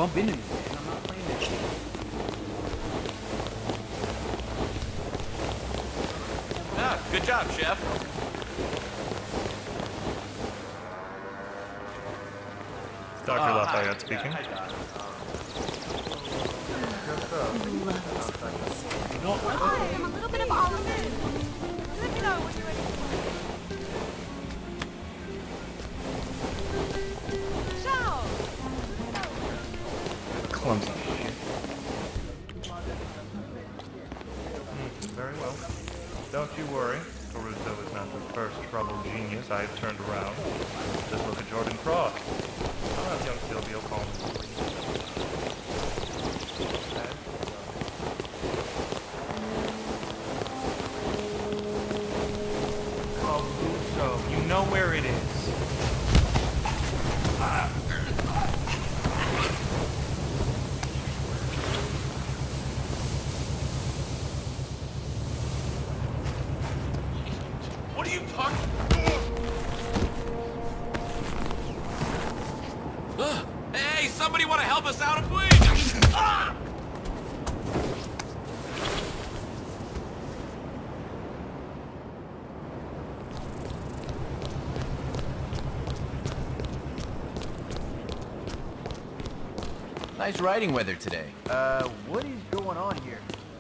bump into me, man. I'm not playing that shit. Ah, good job, Chef. Dr. Lafayette speaking. Yeah, I got it. Hi, I'm a little bit of all of it. Let me know when you're ready. Ciao! Clumsy shit. Very well. Don't you worry. Caruso is not the first troubled genius I have turned around. Just look at Jordan Cross. I'll have young Silvio call him. Caruso, you know where it is. What are you talking? Hey, somebody want to help us out, please? Ah! Nice riding weather today. What is going on here?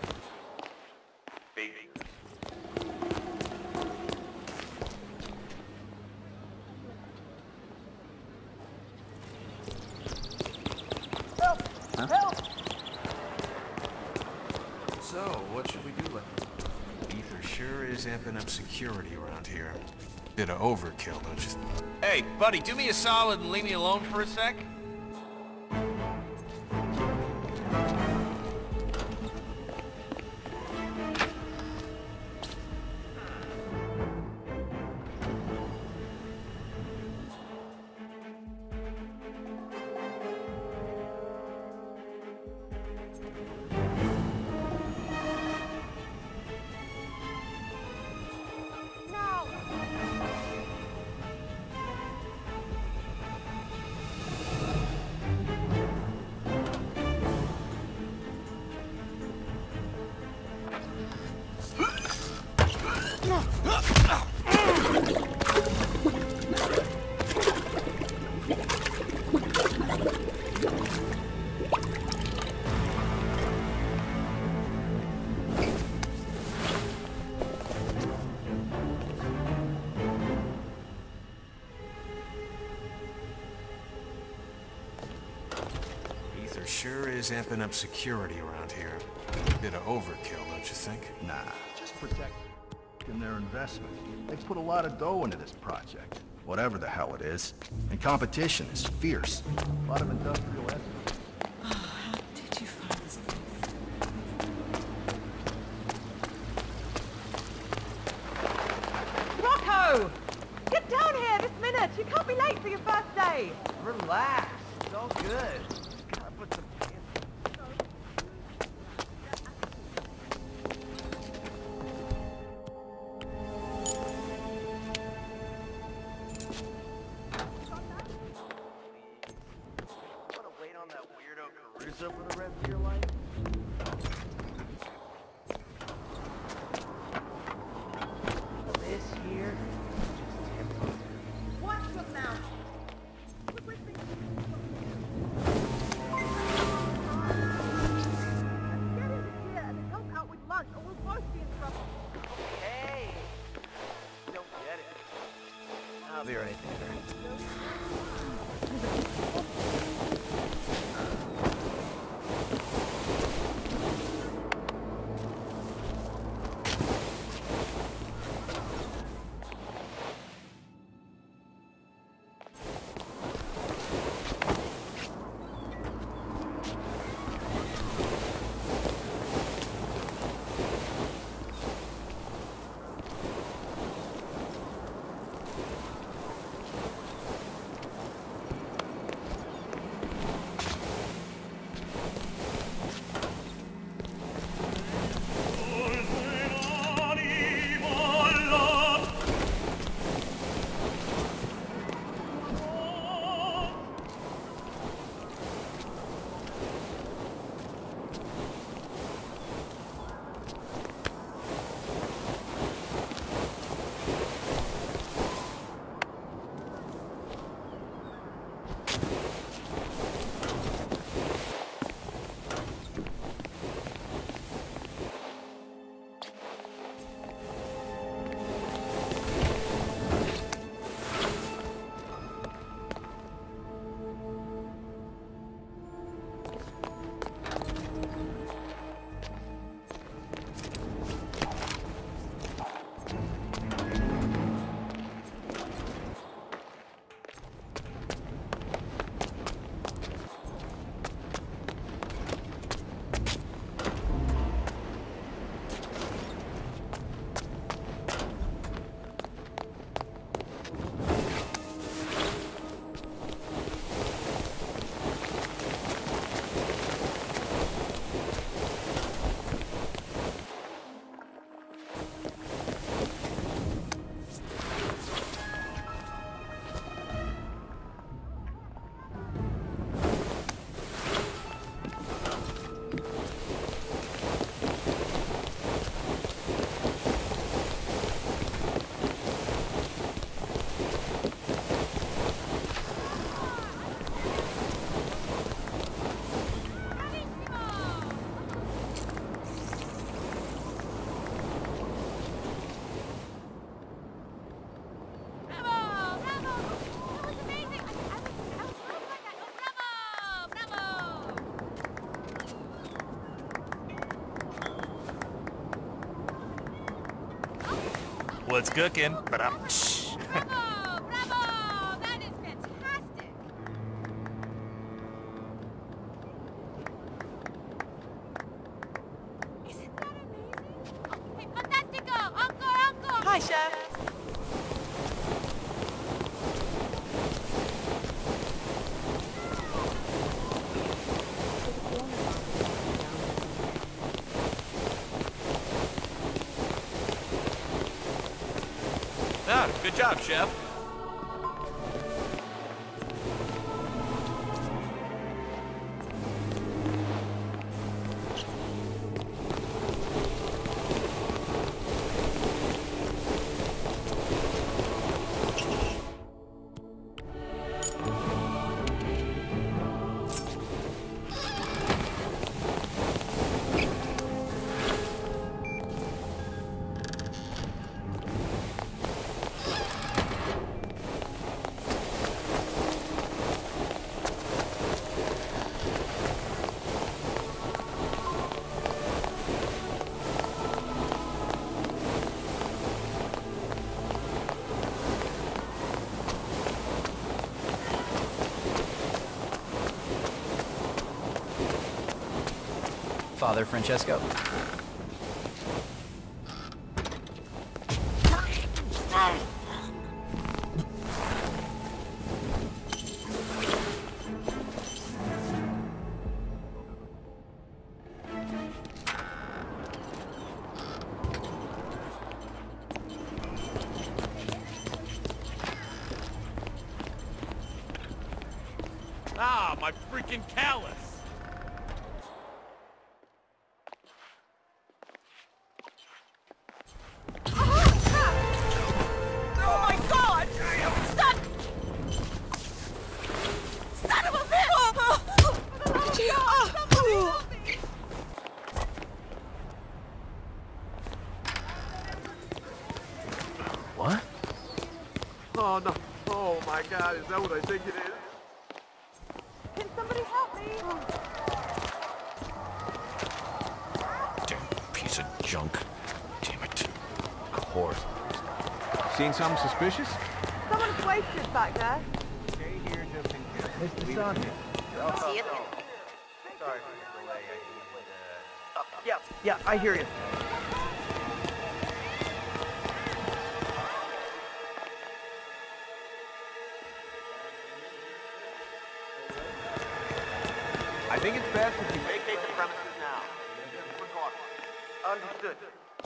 So, what should we do with it? Ether sure is amping up security around here. Bit of overkill, don't you think? Hey, buddy, do me a solid and leave me alone for a sec. No! Ether sure is amping up security around here. Bit of overkill, don't you think? Nah, just protecting their investment. They put a lot of dough into this project, whatever the hell it is. And competition is fierce. A lot of industrial essence. How did you find this place? Rocco! Get down here this minute! You can't be late for your first day! Relax. It's all good. Gotta put some pants. Wanna wait on that weirdo Caruso for the rest of your life? This here just tempting. Watch your mouth! Get in here and then help out with lunch or we'll both be in trouble. Hey! Don't get it. I'll be right there. what's cooking. But I'm... Bravo! Bravo! That is fantastic! Isn't that amazing? Hey, fantastico! Uncle! Hi, Chef. Ah, good job, Chef. Father Francesco. Ah, my freaking callus! Oh my God! Son! Son of a bitch! Somebody help me! What? Oh no. Oh my God, is that what I think it is? Can somebody help me? Damn piece of junk. Damn it. Of course. Seen something suspicious? Someone's wasted back there. Stay here just in case. Mr. Sanchez. Sorry for the delay. I needed, yeah, I hear you. I think it's best if you Vacate the premises now. Understood.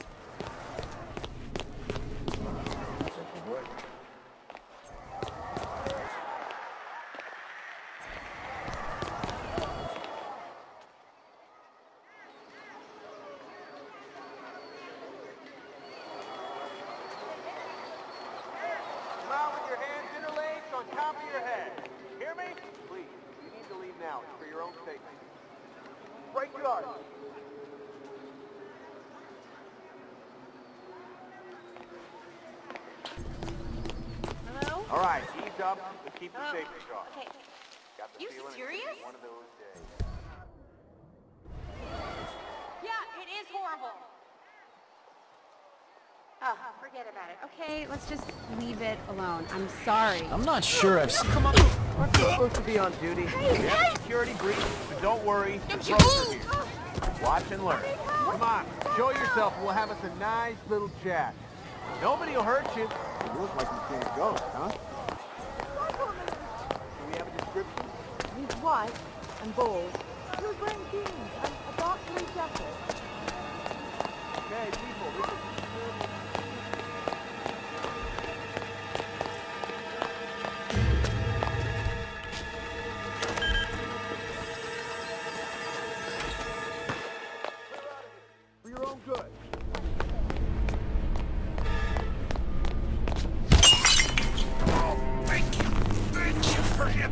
Come out with your hands interlaced on top of your head. Hear me? Please, you need to leave now. It's for your own safety. Right guard. Hello? All right, ease up. Let's keep the Oh, safety sharp. okay. Got the You feeling it's serious? gonna be one of those days. Yeah, it is horrible. Oh, forget about it. Okay, let's just leave it alone. I'm sorry. I'm not sure I've seen... Aren't you supposed to be on duty? We have a security breach, but don't worry. The pros are here. Watch and learn. Come on, show yourself and we'll have us a nice little chat. Nobody will hurt you. You look like you can't go, huh? Do we have a description? He's white and bald. He was wearing jeans and a dark blue jacket. Okay, people, this is for your own good. Thank you for him.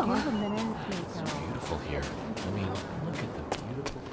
Here's a minute. It's beautiful here. I mean, look at the beautiful...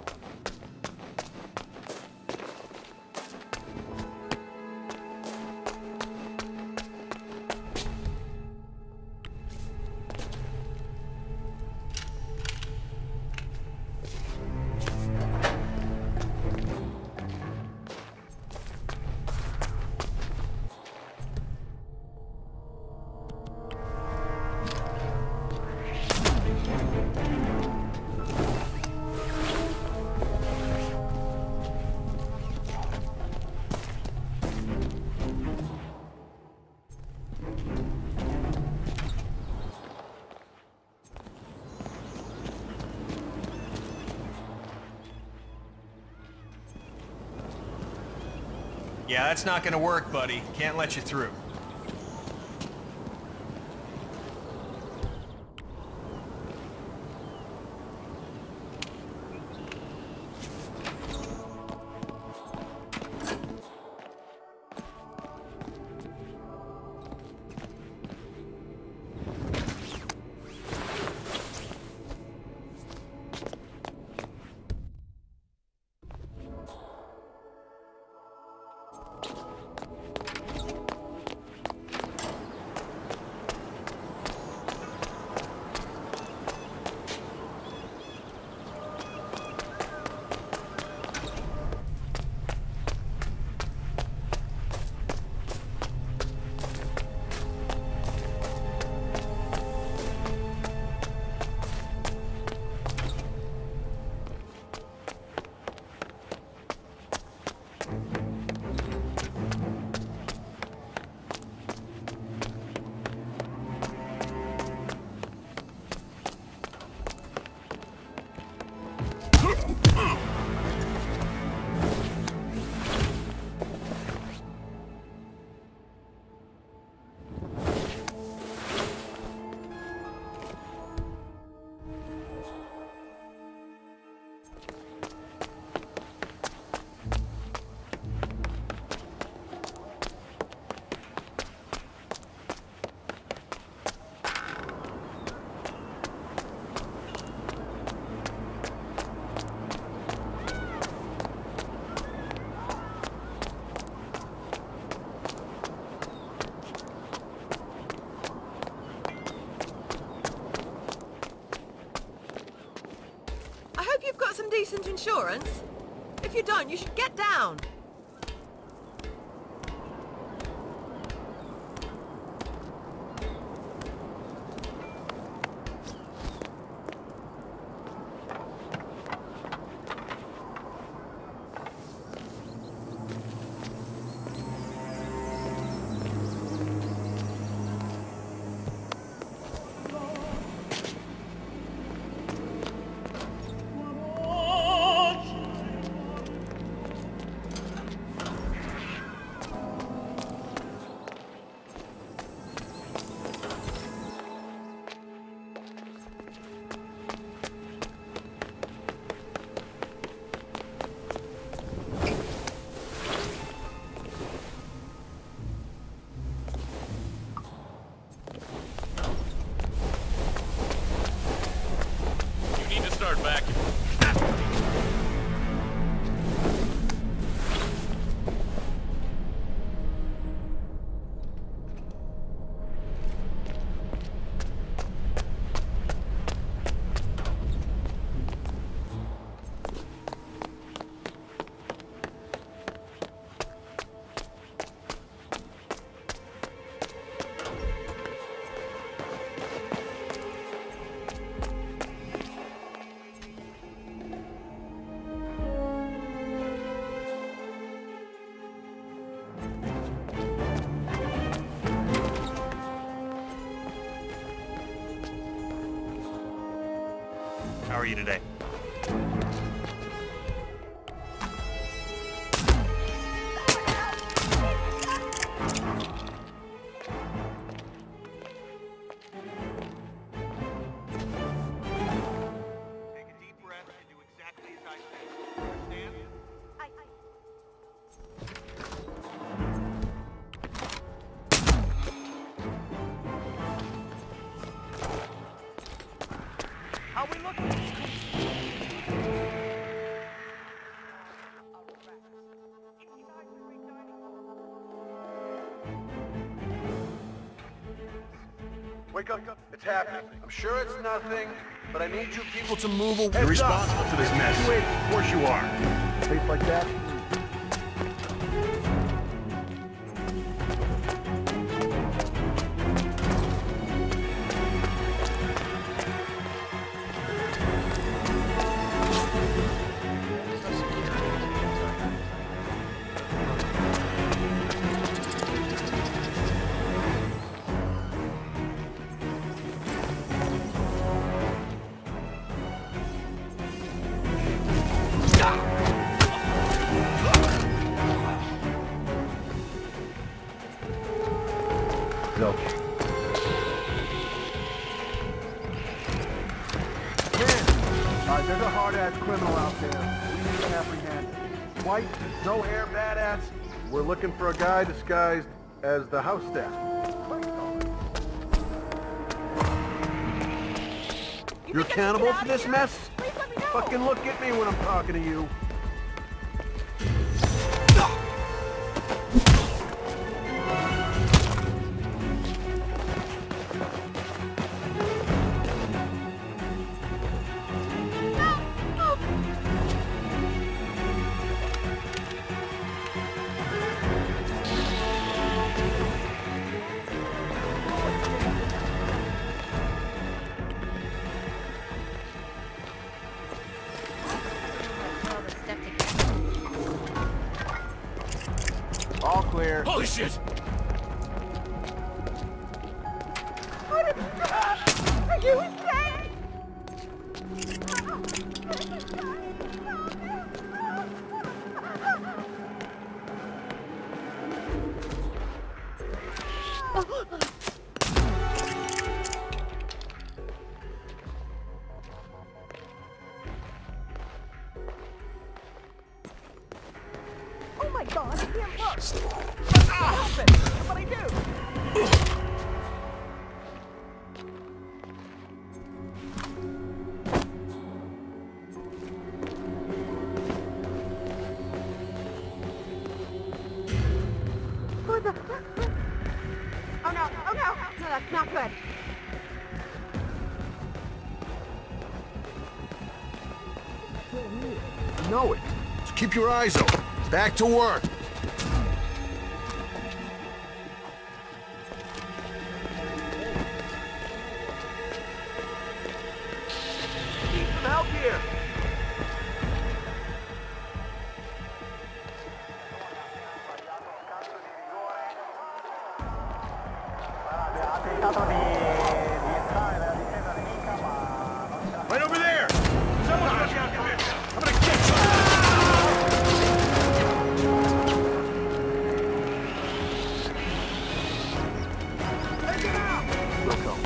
Yeah, that's not gonna work, buddy. Can't let you through. Decent insurance? If you don't, you should get down. Back. How are you today? Wake up. It's happening. I'm sure it's nothing, but I need you people to move away. You're responsible for this mess. Of course you are. Face like that? Go. There's a hard-ass criminal out there. We need to apprehend him. White, no hair, badass. We're looking for a guy disguised as the house staff. You're accountable for this mess? Please let me know. Fucking look at me when I'm talking to you. All clear. Holy shit! Are you insane? Oh my God, I can't look. Help it. What do I do? What the? Oh no! Oh no! No, that's not good. You know it. Just keep your eyes open. Back to work. Need some help here. Right over there! Someone look out for me! I'm gonna get you! Take it out! We'll go.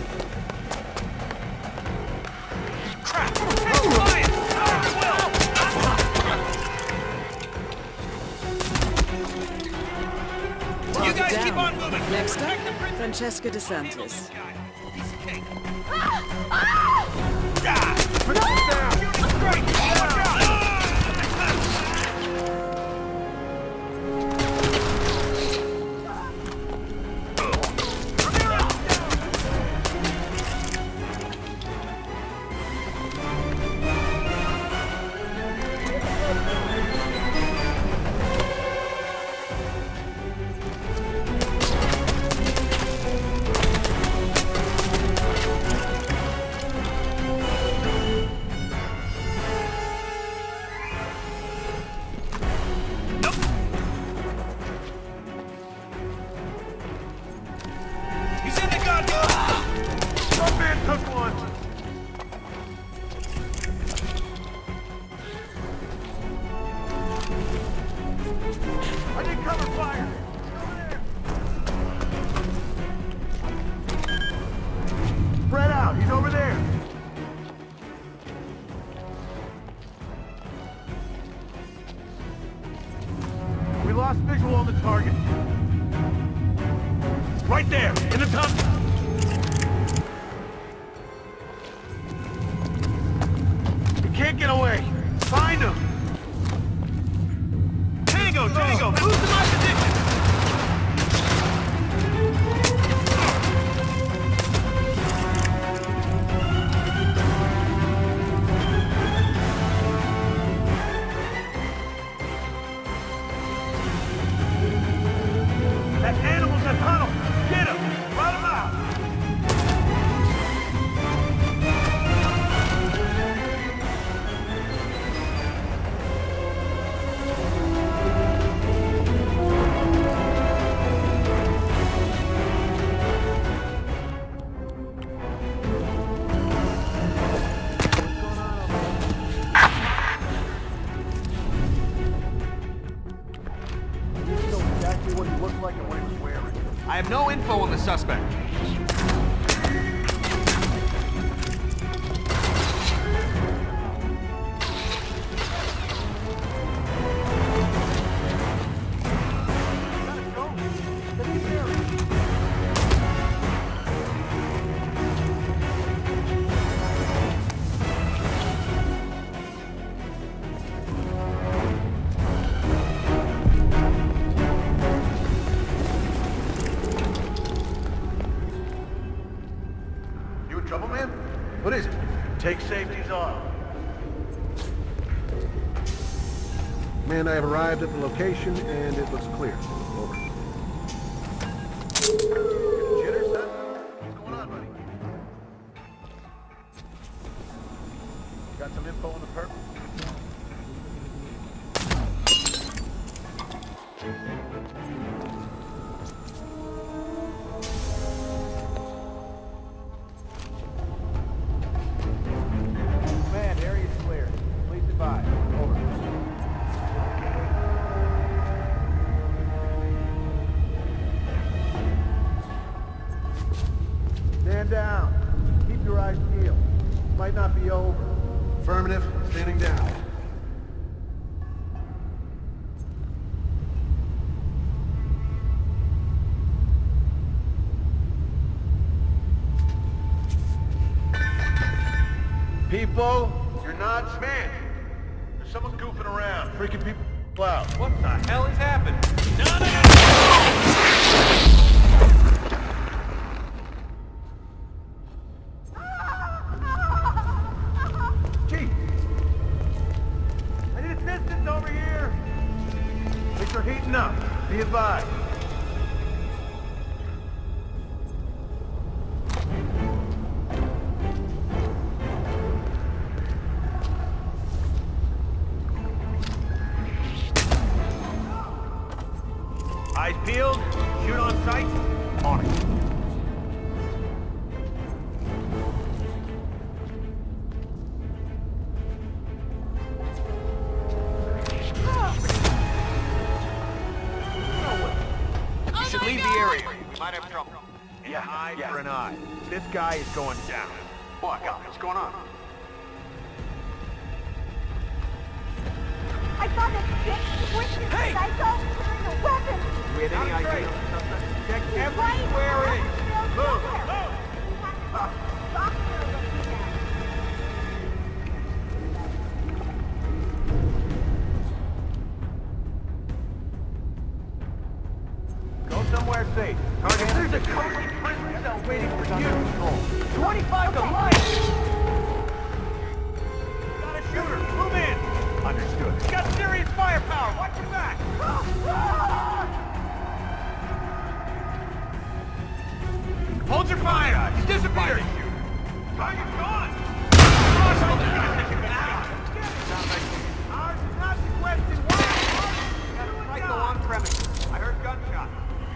Crap! Hey, Ryan! You guys keep on moving! Next up, Francesca DeSantis. Put it down! He's in the gun! One man took one! I need cover fire! Spread out! He's over there! We lost visual on the target. Right there, in the tunnel. He can't get away. Find him. Tango, move to my position. I have no info on the suspect. What is it? Take safeties off. Man, I have arrived at the location and it looks clear. Over. Jitters, son? What's going on, buddy? Got some info on the perp? Man, area's clear. Please advise. Over. Stand down. Keep your eyes peeled. Might not be over. Affirmative. Standing down. People, you're not man. There's someone goofing around, freaking people out. What the hell is happening? Chief! I need assistance over here! Things are heating up. Be advised. Eyes peeled. Shoot on sight. On it. You should leave the area. We might have trouble. An eye for an eye. This guy is going down. What? What's going on? I saw this bitch twisted psycho carrying a weapon. Do we have any idea on the suspect? Check everywhere in. Go somewhere safe. Target. There's a concrete prison cell waiting for you. 25 to life. Got a shooter. Move in. Understood. He's got serious firepower. Watch your back. Hold your fire. He's disappeared. Target's gone. Ours is not the question. Why? Got a psycho on premises. I heard gunshots.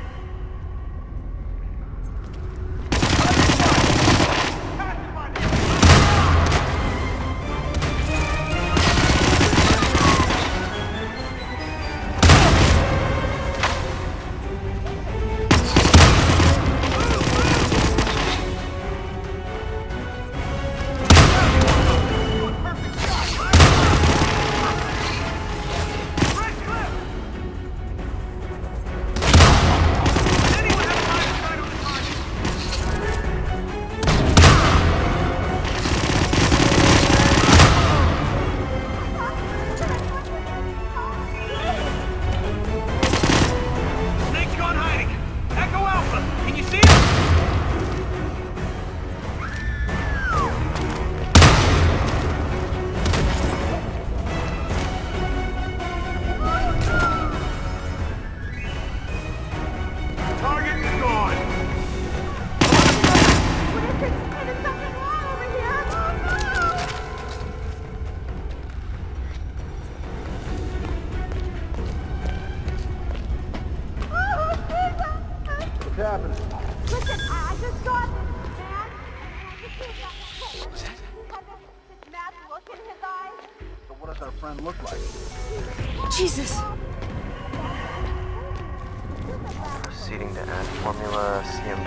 Listen, I just saw this man. What's that? He had this mad look in his eyes. So what does our friend look like? Jesus! Proceeding to add formula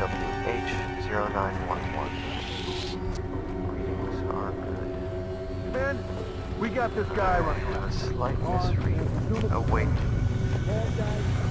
CMWH0911. Readings are good. Man, we got this guy running. A slight misread. Oh, wait.